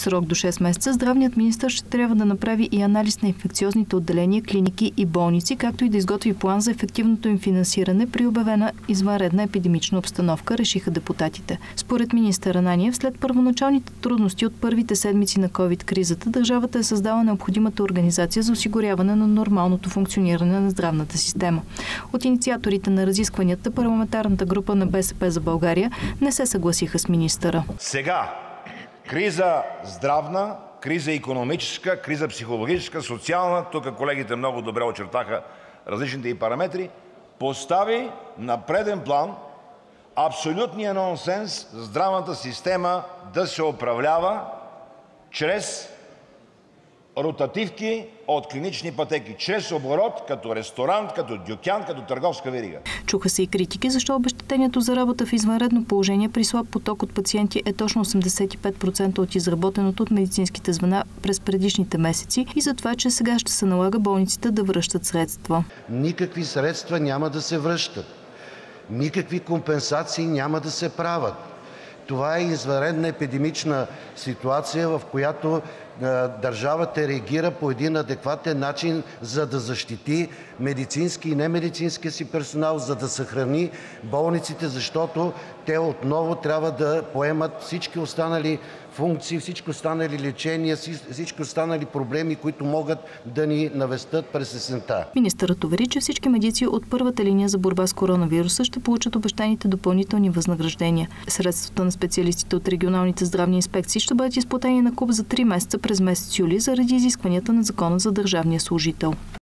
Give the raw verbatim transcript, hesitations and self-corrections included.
срок до шест месеца здравният министър ще трябва да направи и анализ на инфекциозните отделения, клиники и болници, както и да изготви план за ефективното им финансиране при обявена извънредна епидемична обстановка, решиха депутатите. Според министър Ананиев, след първоначалните трудности от първите седмици на ковид-кризата, държавата е създала необходимата организация за осигуряване на нормалното функциониране на здравната система. От инициаторите на разискванията, парламентарната група на БСП за България не се съгласиха с министъра. Сега криза здравна, криза икономическа, криза психологическа, социална, тук колегите много добре очертаха различните и параметри, постави на преден план абсолютния нонсенс здравната система да се управлява чрез ротативки от клинични пътеки, чрез оборот, като ресторант, като дюкян, като търговска верига. Чуха се и критики, защо обезщетението за работа в извънредно положение при слаб поток от пациенти е точно осемдесет и пет процента от изработеното от медицинските звена през предишните месеци и за това, че сега ще се налага болниците да връщат средства. Никакви средства няма да се връщат. Никакви компенсации няма да се правят. Това е извънредна епидемична ситуация, в която държавата реагира по един адекватен начин, за да защити медицински и немедицинския си персонал, за да съхрани болниците, защото те отново трябва да поемат всички останали функции, всички останали лечения, всички останали проблеми, които могат да ни навестят през есента. Министърът увери, че всички медици от първата линия за борба с коронавируса ще получат обещаните допълнителни възнаграждения. Средствата на специалистите от регионалните здравни инспекции ще бъдат изплатени на куп за три месеца през месец юли заради изискванията на Закона за държавния служител.